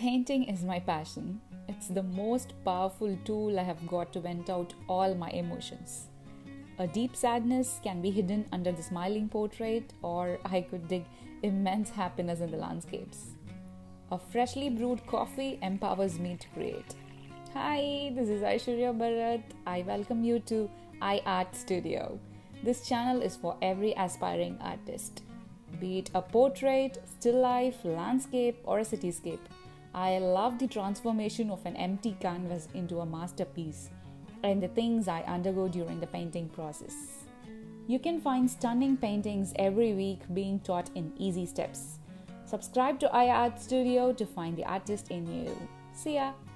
Painting is my passion. It's the most powerful tool I have got to vent out all my emotions. A deep sadness can be hidden under the smiling portrait, or I could dig immense happiness in the landscapes. A freshly brewed coffee empowers me to create. Hi, this is Aishwarya Bharat. I welcome you to iArt Studio. This channel is for every aspiring artist. Be it a portrait, still life, landscape, or a cityscape. I love the transformation of an empty canvas into a masterpiece and the things I undergo during the painting process. You can find stunning paintings every week being taught in easy steps. Subscribe to iArt Studio to find the artist in you. See ya!